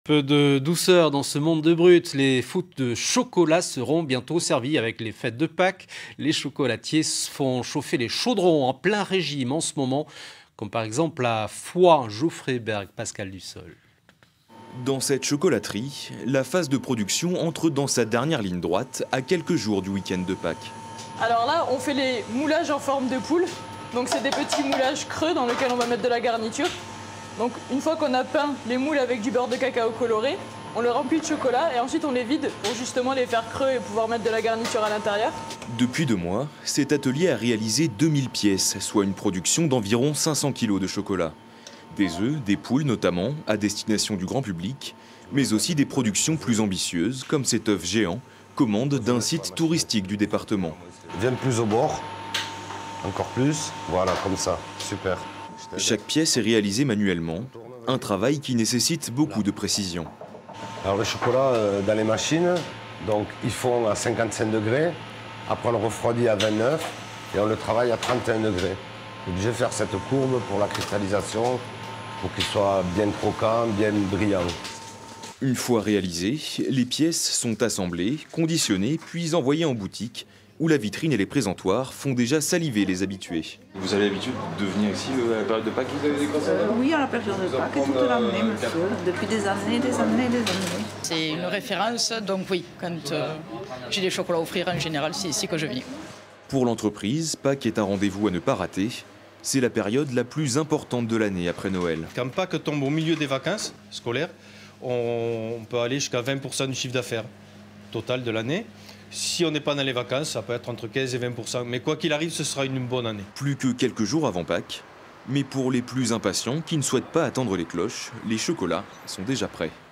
Peu de douceur dans ce monde de brut. Les foutes de chocolat seront bientôt servies avec les fêtes de Pâques. Les chocolatiers font chauffer les chaudrons en plein régime en ce moment, comme par exemple à Foix, Geoffrey-Berg, Pascal Dussol. Dans cette chocolaterie, la phase de production entre dans sa dernière ligne droite à quelques jours du week-end de Pâques. Alors là, on fait les moulages en forme de poule. Donc c'est des petits moulages creux dans lesquels on va mettre de la garniture. Donc une fois qu'on a peint les moules avec du beurre de cacao coloré, on le remplit de chocolat et ensuite on les vide pour justement les faire creux et pouvoir mettre de la garniture à l'intérieur. Depuis 2 mois, cet atelier a réalisé 2000 pièces, soit une production d'environ 500 kg de chocolat. Des œufs, des poules notamment, à destination du grand public, mais aussi des productions plus ambitieuses, comme cet œuf géant, commande d'un site touristique du département. Viens plus au bord, encore plus, voilà, comme ça, super. Chaque pièce est réalisée manuellement, un travail qui nécessite beaucoup de précision. Alors le chocolat dans les machines, donc ils font à 55 degrés, après on le refroidit à 29 et on le travaille à 31 degrés. On est obligé de faire cette courbe pour la cristallisation, pour qu'il soit bien croquant, bien brillant. Une fois réalisées, les pièces sont assemblées, conditionnées, puis envoyées en boutique, où la vitrine et les présentoirs font déjà saliver les habitués. Vous avez l'habitude de venir ici à la période de Pâques? Vous avez des croissants? Oui, à la période de Pâques, toute l'année, monsieur, depuis des années, des années, des années. C'est une référence, donc oui, quand j'ai des chocolats à offrir, en général, c'est ici que je viens. Pour l'entreprise, Pâques est un rendez-vous à ne pas rater. C'est la période la plus importante de l'année après Noël. Quand Pâques tombe au milieu des vacances scolaires, on peut aller jusqu'à 20% du chiffre d'affaires total de l'année. Si on n'est pas dans les vacances, ça peut être entre 15 et 20%. Mais quoi qu'il arrive, ce sera une bonne année. Plus que quelques jours avant Pâques. Mais pour les plus impatients qui ne souhaitent pas attendre les cloches, les chocolats sont déjà prêts.